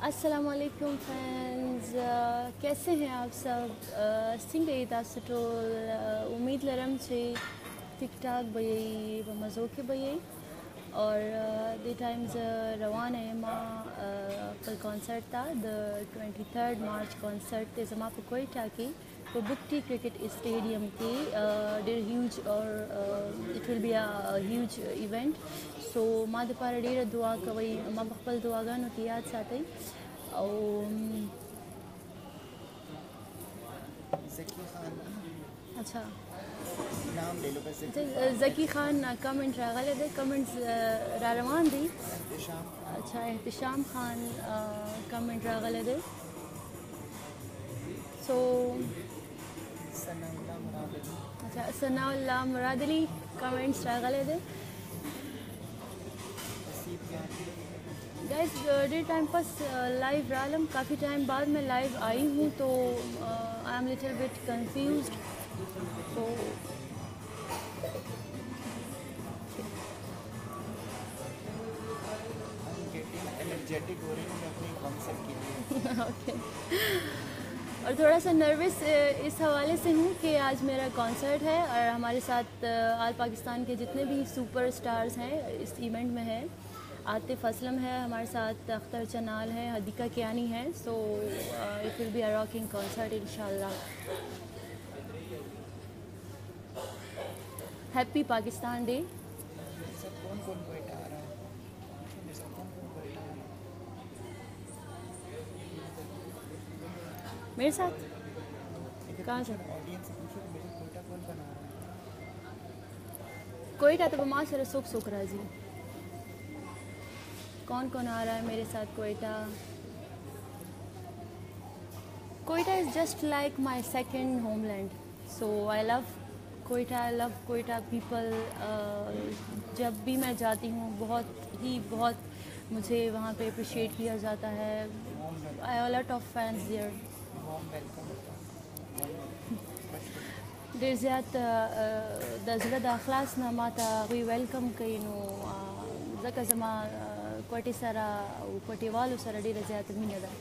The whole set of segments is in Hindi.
अस्सलाम वालेकुम फ्रेंड्स, कैसे हैं आप सब? सिंगे तासुटोल उम्मीद लरम छे टिक टाक बयई व मज़ो के बयई और द टाइम्स रवान है माँ कल कॉन्सर्ट था द 23 मार्च कॉन्सर्ट ते जमा पे कोई टाकी तो बुकटी क्रिकेट स्टेडियम की डेर ह्यूज और it will be a huge event so माँ दपारा डेर दुआ कवई माँ बखपल दुआ गानो की याद साथई ज़की खान अच्छा नाम ले लो वैसे। ज़की खान कमेंट रागले दे कमेंट्स रवान दी। एहतिशाम अच्छा एहतिशाम खान कमेंट रागले दे सो सनाउल्लाह मुरादली अच्छा सनाउल्लाह मुरादली कमेंट्स रागले दे नसीब याद guys day time pass live रालम काफ़ी टाइम बाद मैं लाइव आई हूँ तो I am little bit confused तो गेटिंग एनर्जेटिक हो रही हूँ मैं अपनी कॉन्सर्ट के लिए। ओके और थोड़ा सा नर्वस इस हवाले से हूँ कि आज मेरा कॉन्सर्ट है और हमारे साथ आल पाकिस्तान के जितने भी सुपर स्टार्स हैं इस इवेंट में है। आतिफ असलम है हमारे साथ, अख्तर चनाल है, हदीका कियानी है। So it will be a rocking concert इंशाल्लाह। Happy Pakistan day. मेरे साथ कौन कौन बैठा आ रहा है? मेरे साथ कौन कौन बैठा आ रहा मेरे साथ है? कहाँ से? ऑडियंस से पूछो कि मेरे साथ कोयटा कौन बना रहा है? कोयटा तो माँ से सुख सुख राजी। कौन कौन आ रहा है मेरे साथ Quetta? Quetta is just like my second homeland so I love Quetta, I love Quetta people. जब भी मैं जाती हूँ बहुत मुझे वहाँ पे अप्रिशिएट किया जाता है। I have a lot of fans there. Warm welcome. डेर ज़्यादा दज़रा दाखलास ना माता वी वेलकम कई नो ज़का ज़मा कोटी सारा कोटी वालों सारा डेर ज़्यादा मीना दा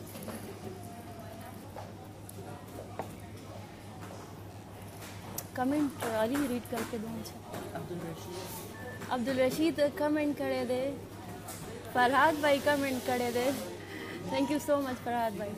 कमेंट अली रीड करके दूँ। अब्दुल रशीद कमेंट करे दे, फरहाद भाई कमेंट करे दे। Thank you so much Farhad भाई।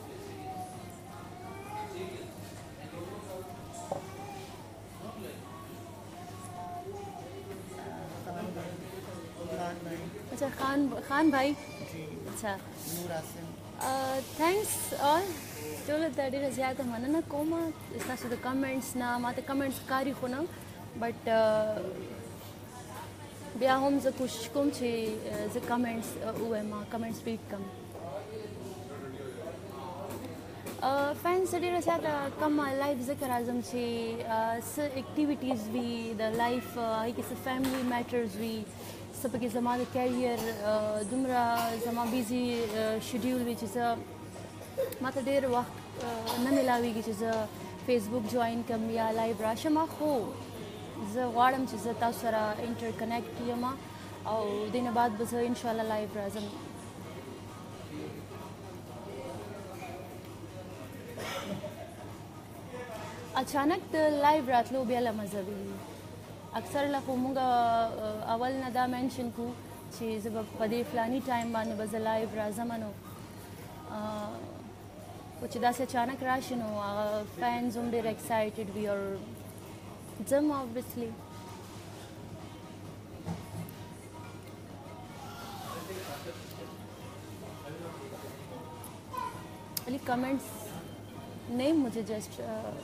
खान भाई अच्छा खान भाई जी, अच्छा नूर आसिम थैंक्स ऑल चलो तड़ी ज़्यादा माना ना कोमा इतना से तो कमेंट्स ना माते कमेंट्स कारी को ना बट बिया हम ज कुछ कुम छे ज कमेंट्स हुए माँ कमेंट्स रीड कम फैंस तड़ी ज़्यादा कम लाइफ ज़िक्र आज़म छे स एक्टिविटीज़ भी द लाइफ आई किस फैमिली मैटर्स भी सब के जमा कैरियर दुमरा जमा बिजी शेड्यूल भी चीज़ माता डेर वक्त न मिलावी की चीज़ फेसबुक ज्वाइन कम या लाइव राशमा हो ज वाड़म चीज़ तासरा इंटरकनेक्ट किया माँ और दिन बाद बस इंशाल्लाह लाइव राजम अचानक लाइव रात लो बेला मज़हबी अक्सर लखूमुंगा अवल नदा मेंशन को चीज़ पदे फलानी टाइम बाने बज़ लाइव राजमनो कुछ दास अचानक राशनो फैंस उम डेर एक्साइटेड वी और जम ऑब्वियसली अली कमेंट्स नहीं मुझे जस्ट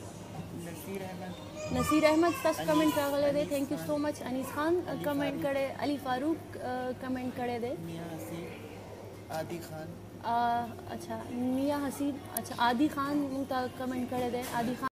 नसीर अहमद तस कमेंट करे दे। Thank you so much. Anees Khan comment करे, अली फारूक कमेंट करे दे, मियाँ हसीब आदि खान अच्छा मियाँ हसीब अच्छा आदि खान कमेंट करे दे। आदि खान